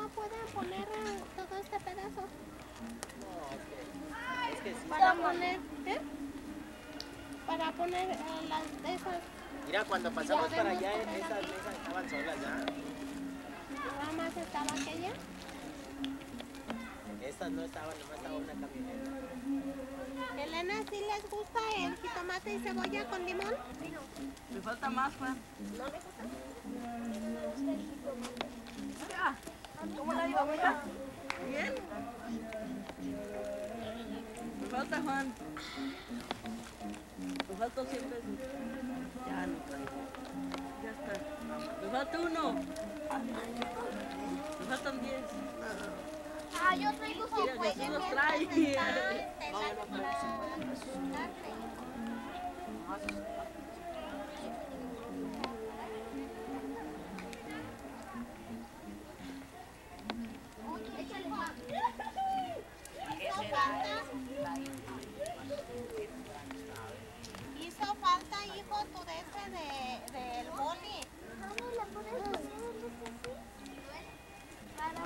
no pueden poner todo este pedazo? No, es que sí. Para poner, ¿qué? Para poner las de esas. Mira, cuando pasamos para allá, esas mesas estaban solas ya. Nada más estaba aquella. Estas no estaban, nomás estaba una camioneta. Elena, ¿sí les gusta el jitomate y cebolla con limón? Me falta más, Juan. ¿No le gusta? Me gusta el jitomate. Ya. ¿Cómo la iba, abuela? Bien. Me falta, Juan. Me faltan 100 pesos. Ya no traigo. Ya está. Me falta uno. Me faltan 10. Ah, yo traigo Mira, que sí los trae. Hizo falta, hijo, tu de ese del boli. ¿Dónde la puedes poner? Para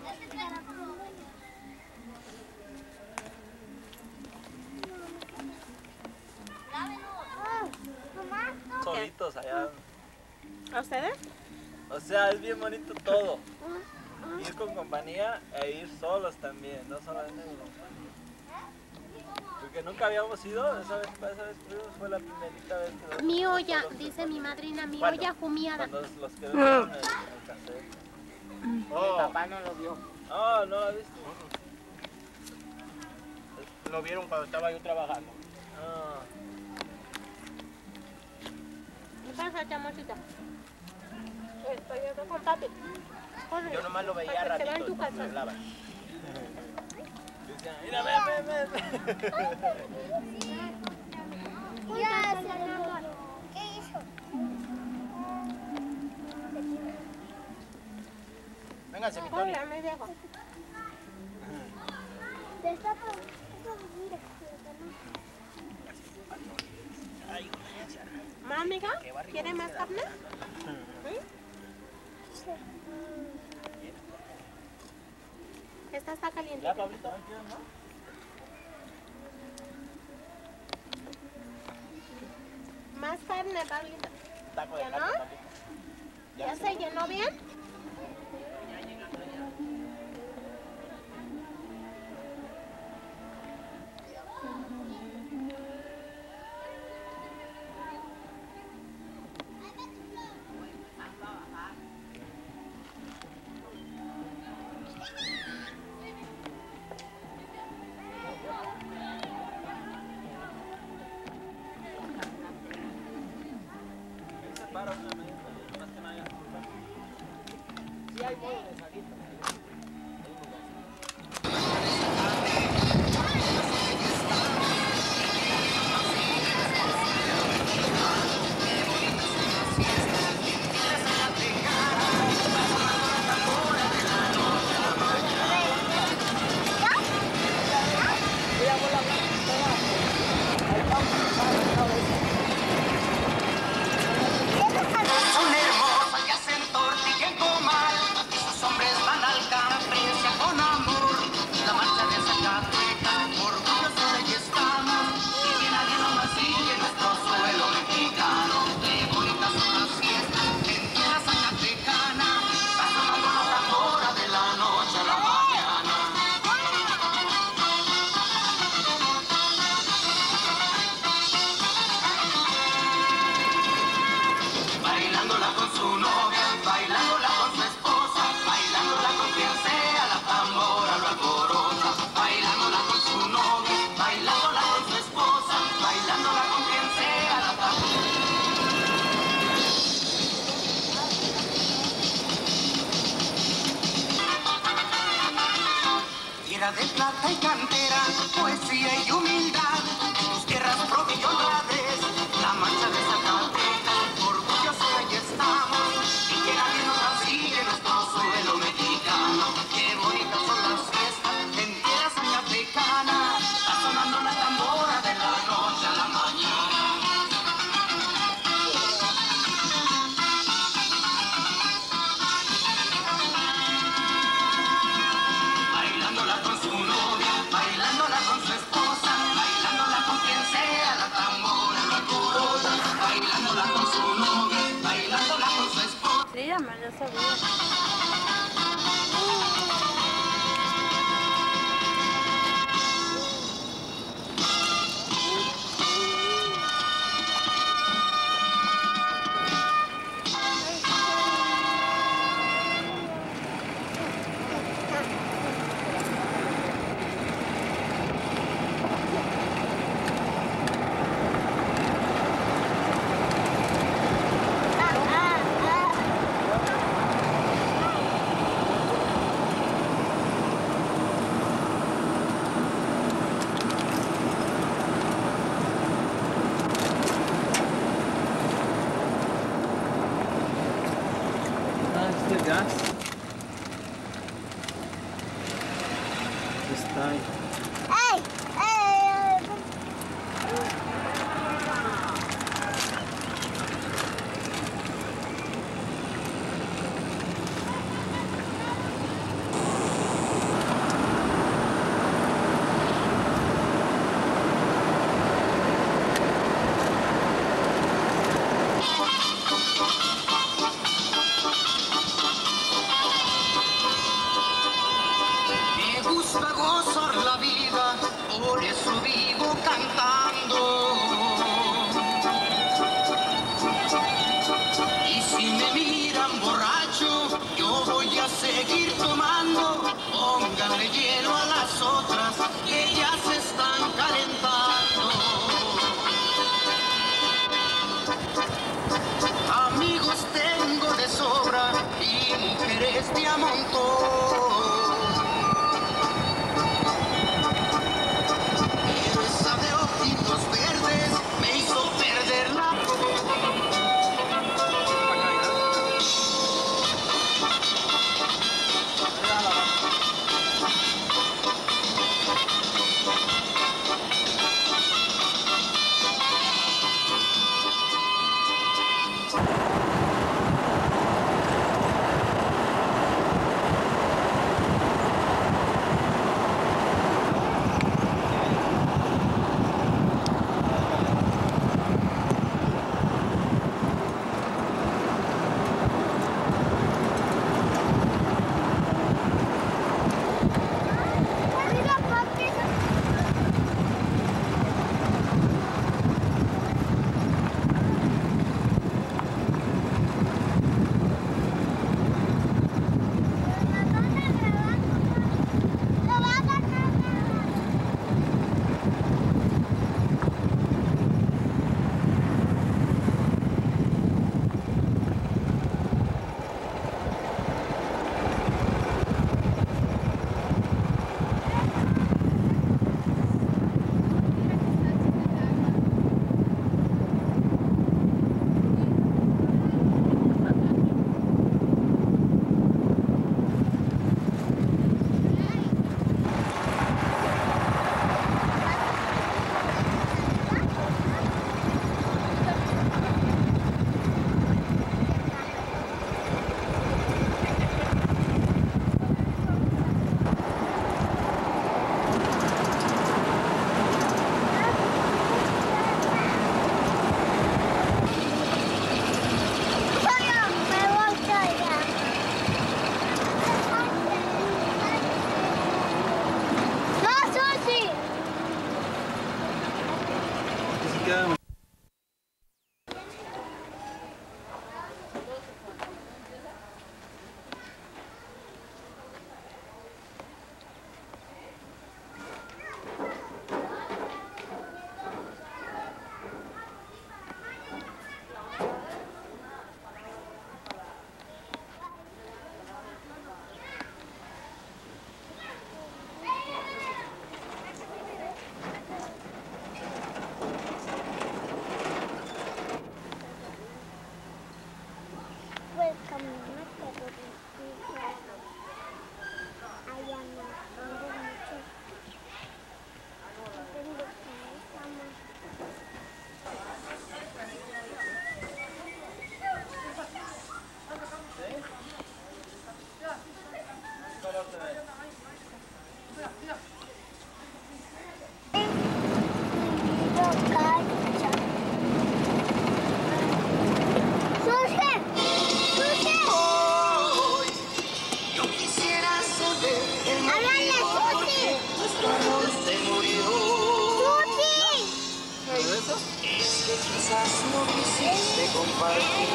Solitos allá. ¿A ustedes? O sea, es bien bonito todo. Ir con compañía e ir solos también, no solamente con compañía. Porque nunca habíamos ido, esa vez fuimos, fue la primerita vez que... Mi olla, dice mi madrina, mi olla jumiada. Cuando los que vieron el cassette. Mi papá no lo vio. Oh, no lo viste. Lo vieron cuando estaba yo trabajando. Ah. ¿Qué pasa, chamosita? Estoy yo con papi. Yo nomás lo veía Para que se vea en ratito. tu calzón. Me hablaba. Decían, mira, ven. Ya se enamoró. ¿Qué hizo? Véngase, mi Tony. Hola, mi viejo. Destapa. Mira. Mamiga, ¿quiere más carne? Esta está caliente. ¿Ya, Pablito? Más carne, Pablito. Taco de ¿Ya carne, no? Pablito. ¿Ya se llenó bien? Sí hay modo de salir. Son hermosas y hacen tortilla en comal. Sus hombres van al Campestre con amor. La marcha de Zacatecas, orgullosos de que estamos. Y que nadie nos mancille nuestro suelo mexicano. Qué bonitas son las fiestas en tierra zacatecana. Va sonando la tambora de la noche a la mañana. Bailándola con su novia, bailándola con su esposa, bailándola con quien sea, la tambora lo alborota. Bailándola con su novia, bailándola con su esposa, bailándola con quien sea, la tambora. Tierra de plata y cantera, poesía y humildad, tus tierras prodigio honradez, la mancha de Zacatecas, orgullosos de que estamos, y que nadie nos mancille nuestro suelo mexicano. Qué bonitas son las fiestas en tierra zacatecana, va sonando la tambora de la noche a la mañana. Ay. ¡Ey! Me gusta gozar la vida, por eso vivo cantando. Y si me miran borracho, yo voy a seguir tomando. Pónganle hielo a las otras que ya se están calentando. Amigos tengo de sobra y mujeres de a montón. Pero esa de ojitos verdes me hizo perder la... Arriba, papi. Lo vas a ganar. Quizás no quisiste compartir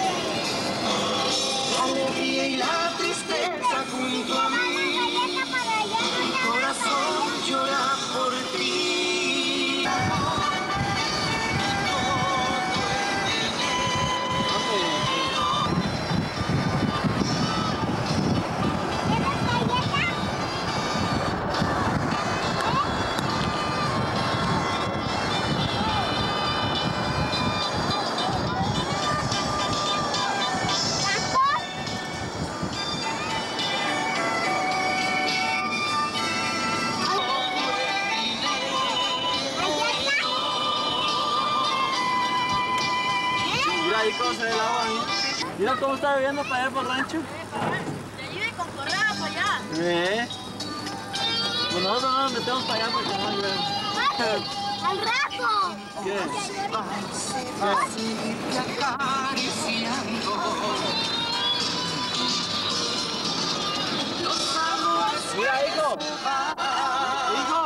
la alegría y la tristeza junto a mí. Mi corazón llora por ti. cómo se ve el agua, ¿no? Mira cómo está bebiendo para allá por el rancho. De allí de Concorrada para allá. Pues nosotros no nos metemos para allá porque no llueve. ¡Al rato! ¿Qué? Mira, hijo. Hijo.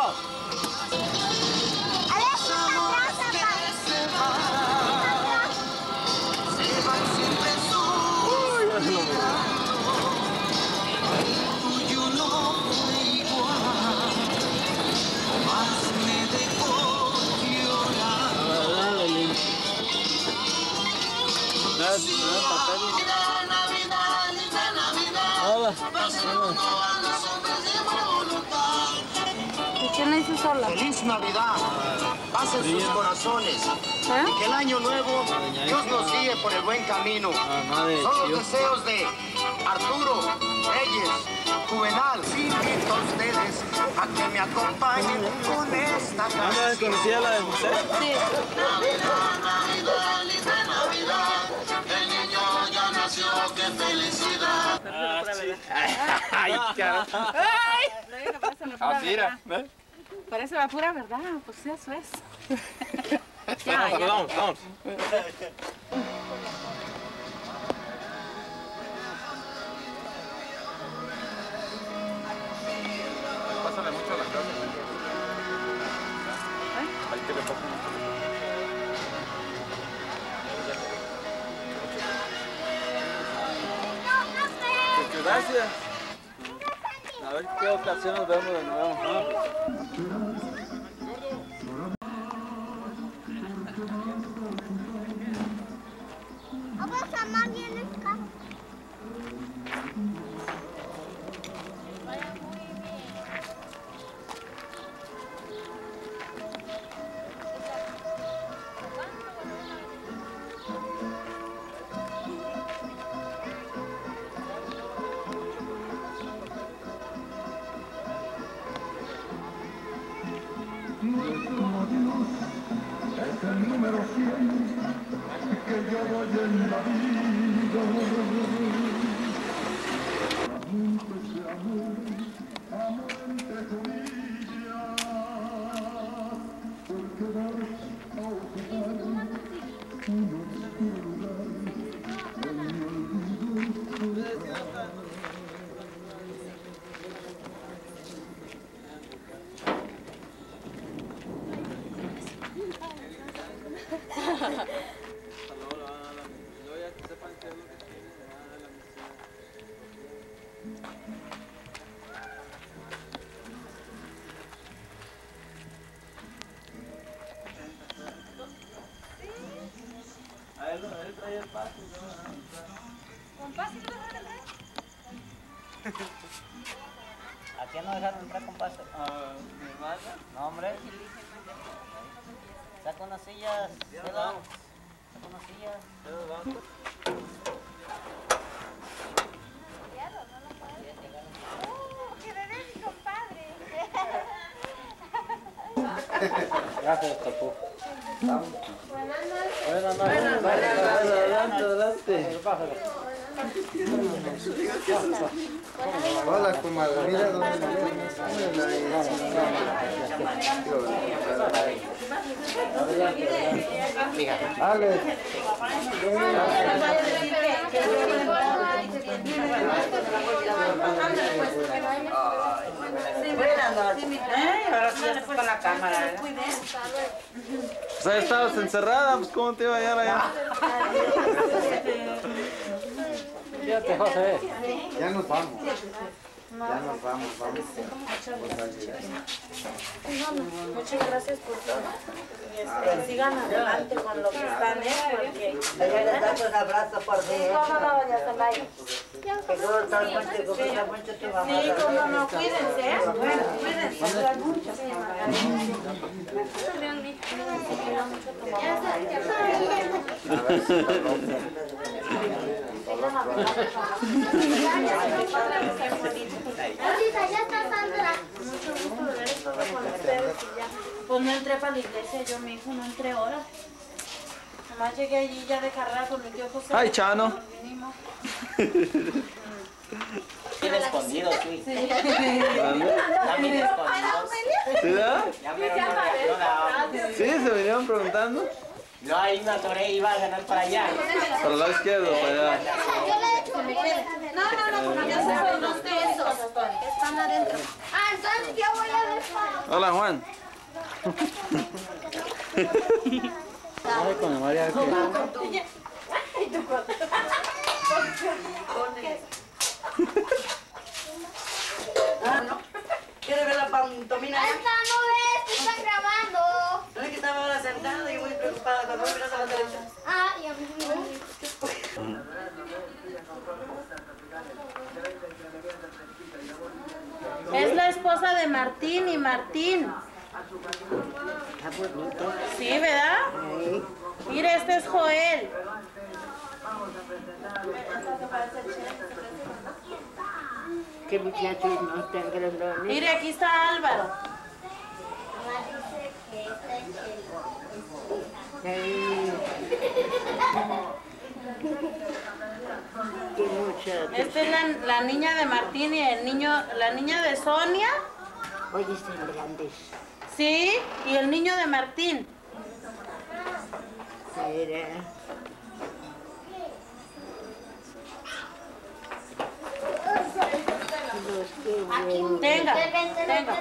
¿Y quién le hizo sola? Feliz Navidad, paz en sus corazones. Y que el año nuevo Dios nos guíe por el buen camino. Son los deseos de Arturo, Reyes, Juvenal. Invito a ustedes a que me acompañen con esta canción. ¿Conocía la de José? Sí. Navidad, linda Navidad, el niño ya nació, qué felicidad. Ay, carajo. ¡Ay! Le digo que parece la pura Mira, verdad. ¿ves? Parece la pura verdad, pues eso es. Vamos. Pásale mucho a la casa. Hay que le pasa mucho. Gracias. A ver qué ocasión nos vemos de nuevo. Vamos a más bien acá. ¿A quién no dejaron entrar con pase? Mi hermana. No, hombre. Saca unas sillas. Saca unas sillas. ¡Que bebé mi compadre! Gracias, Papu. Buenas noches. Adelante. Hola, comadre. Mira dónde Alex. Buenas noches. Ahora sí ya estás con la cámara, ¿verdad? Pues ahí estabas encerrada, pues ¿cómo te iba a hallar allá? Fíjate, José. Ya nos vamos. Vamos. Muchas gracias por todo. Sigan adelante con lo que están, porque... Allá les damos un abrazo por ti. No, doña Zelaya. Seguro estás mucho, mucho tu mamá. Sí, como no, cuídense, Bueno, cuídense. Ahorita ya está Sandra. Mucho gusto de ver todo con ustedes y ya. Pues no entré para la iglesia, yo mi hijo no entré ahora. Nomás llegué allí ya de carrera con mi tío José. Ay, Chano. Vinimos. Bien escondido, sí. ¿Dónde? Están bien escondidos. ¿Sí, verdad? Ya me no, Sí, se venían preguntando. no, hay una torre iba a ganar para allá. Para el lado izquierdo, para allá. No, porque yo soy los pesos. Están adentro. Ah, entonces yo voy a dejar. Hola, Juan. Ay, con María. ¿Quieres ver la pantomina? Esta no ves, te están grabando. No es que estaba ahora sentada y muy preocupada cuando miras a la televisión. Ah, ya me Es la esposa de Martín y Martín. Sí, ¿verdad? Mire, este es Joel. ¿Qué muchachos no están grandones? Mire, aquí está Álvaro. Ay. Qué muchachos. Esta es la niña de Martín y el niño, la niña de Sonia. Oye, están grandes. Sí, y el niño de Martín. Mira. Los que ven. Tenga, tenga.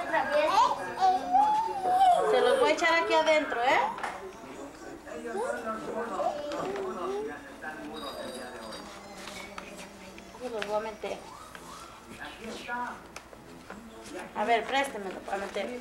Se los voy a echar aquí adentro, ¿eh? Y los voy a meter. A ver, préstemelo para meter.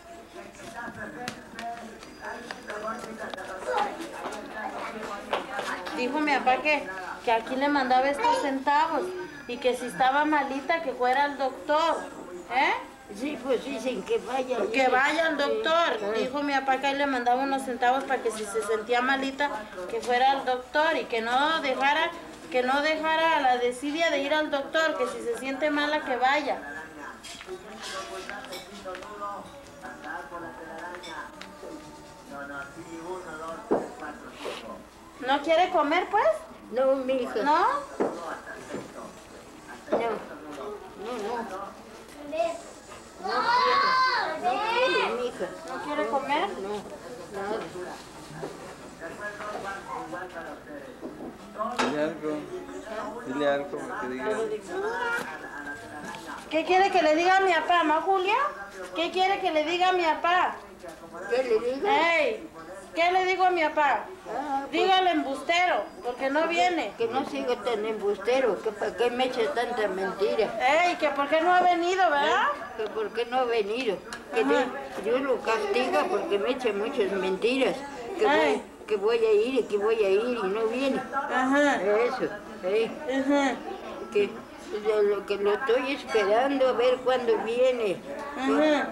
Dijo mi papá que aquí le mandaba estos centavos y que si estaba malita que fuera al doctor, ¿eh? Sí, pues dicen que vaya. Que vaya al doctor. Dijo mi papá que ahí le mandaba unos centavos para que si se sentía malita que fuera al doctor y que no dejara a la desidia de ir al doctor, que si se siente mala que vaya. ¿No quiere comer, pues? No, mija. ¿No? No. No quiere, mija. ¿No quiere comer? No, nada. Dile algo que diga. ¿Qué quiere que le diga a mi papá, ma Julia? ¿Qué quiere que le diga a mi papá? ¿Qué le diga? ¡Ey! ¿Qué le digo a mi papá? Dígale embustero, porque no viene. Que no siga tan embustero, que para qué me echa tanta mentira. ¡Ey! Que por qué no ha venido, ¿verdad? Que por qué no ha venido. Que Dios lo castiga porque me echa muchas mentiras. Que voy a ir y que voy a ir y no viene. Ajá. Eso, Ajá. que lo estoy esperando a ver cuándo viene. Ajá.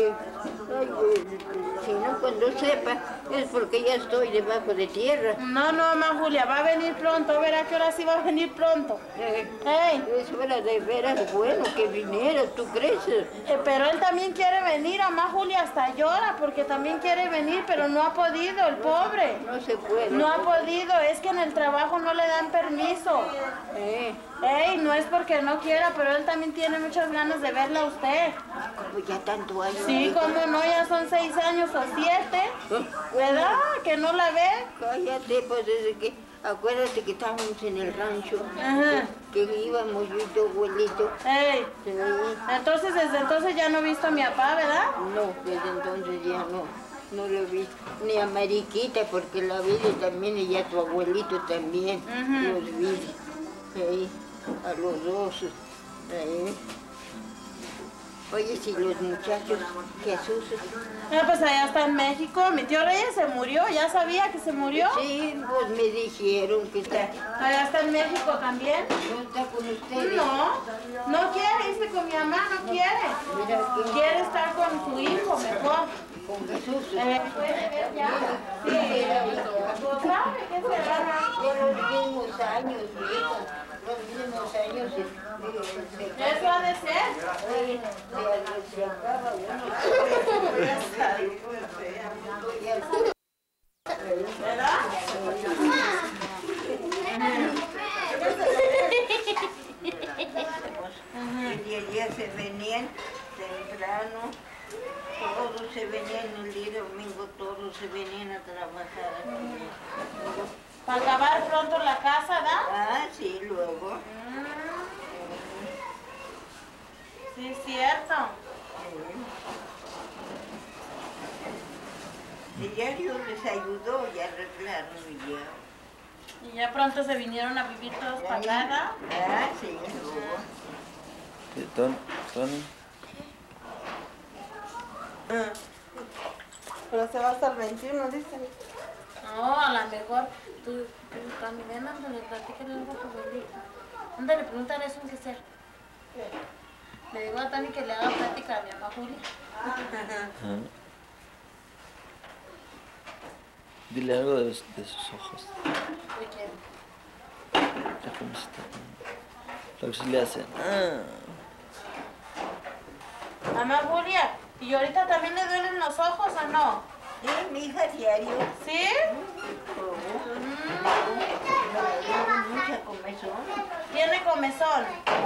Si no, cuando sepa, es porque ya estoy debajo de tierra. No, ma Julia, va a venir pronto. Verá que ahora sí va a venir pronto. ¡Ey! Es hora de veras bueno que viniera, ¿tú crees? Pero él también quiere venir, a ma Julia hasta llora porque también quiere venir, pero no ha podido, el pobre. No se puede. No ha podido, es que en el trabajo no le dan permiso. Ey, no es porque no quiera, pero él también tiene muchas ganas de verla a usted. Como ya tanto años. Sí, cómo no, ya son 6 años o 7, ¿verdad? Que no la ve. Cállate, pues desde que, acuérdate que estábamos en el rancho, Ajá. que íbamos yo y tu abuelito. Ey, Sí. entonces desde entonces ya no he visto a mi papá, ¿verdad? No, desde entonces ya no lo vi. Ni a Mariquita, porque la vi también, y a tu abuelito también, los vi. Sí, a los dos. Sí. Oye, si los muchachos, Jesús. Pues allá está en México. Mi tío Reyes se murió, ya sabía que se murió. Sí, pues me dijeron que está. Allá está en México también. ¿No está con ustedes? No quiere irse con mi mamá, no quiere. Mira que Quiere estar con su hijo mejor. con Jesús. Puede ver ya. Sí, pues sabe que se van a... Los mismos años, hija. Los mismos años. Eso ha de ser. Se acaba uno. ¿Verdad? temprano. Todos se venían el día de domingo, todos se venían a trabajar aquí. Para acabar pronto la casa, ¿da? Ah, sí, luego. Sí, es cierto. Y ya Dios les ayudó, ya arreglaron ya. Y ya pronto se vinieron a vivir todos para acá, ¿da? Ah, sí, luego. ¿Y Tony? Pero se va hasta el 21, dicen. No, a lo mejor tú también ándale, platícale algo a tu abuelita. Ándale, pregúntale eso en qué ser. Le digo a Tani que le haga plática a mi mamá Julia. Dile algo de sus ojos. ¿De quién? Ya cómo está. Lo que sí le hacen. Mamá Julia, ¿y ahorita también le duelen los ojos o no? Sí, mi hija diario. ¿Sí? Mucha comezón. ¿Tiene comezón?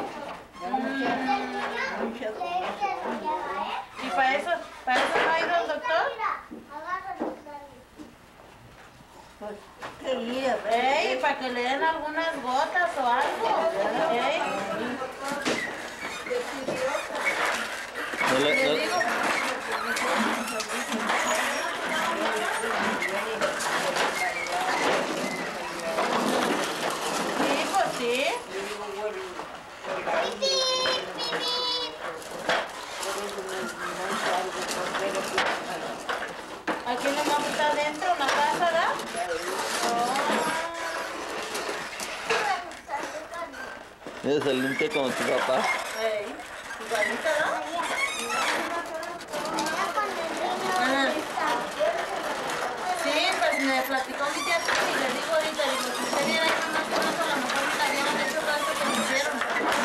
Mucha comezón. ¿Y para eso no ha ido al doctor? Pues, ¿qué ir a ver? Ey, para que le den algunas gotas o algo. Ey. Le digo. Sí, pues sí. Aquí nomás está adentro una casa, ¿verdad? Mira, se limpia como tu papá. Ey, igualita, ¿no? Ajá. Sí, pues me platicó mi tía y le digo ahorita, digo, si usted viera ahí nomás con eso, a lo mejor me habían hecho tanto que me hicieron.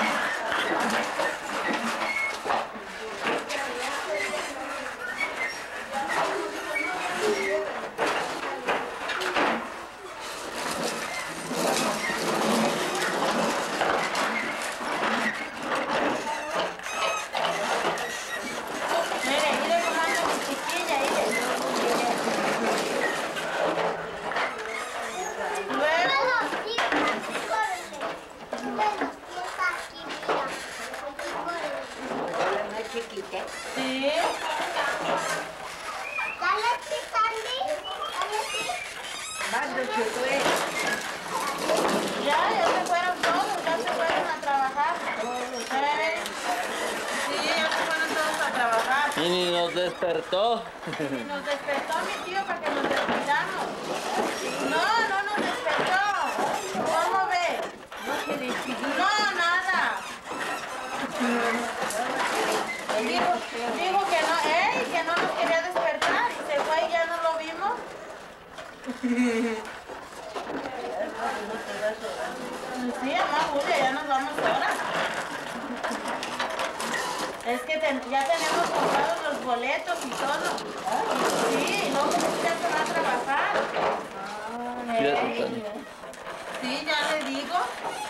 Mire cómo anda mi chiquilla, mire. Luego, La más chiquita. sí. Mando se fue. Ya se fueron todos, ya se fueron a trabajar. Sí, ya se fueron todos a trabajar. Y ni nos despertó. Y nos despertó mi tío para que nos despertamos. No nos despertó. ¿Cómo ve? No, nada. Dijo que no, que no nos quería despertar y se fue y ya no lo vimos. Sí, mamá Julia, ya nos vamos ahora. Es que ya tenemos comprados los boletos y todo. Sí, y luego ya se va a trabajar. Fíjate, Tony. Sí, ya le digo.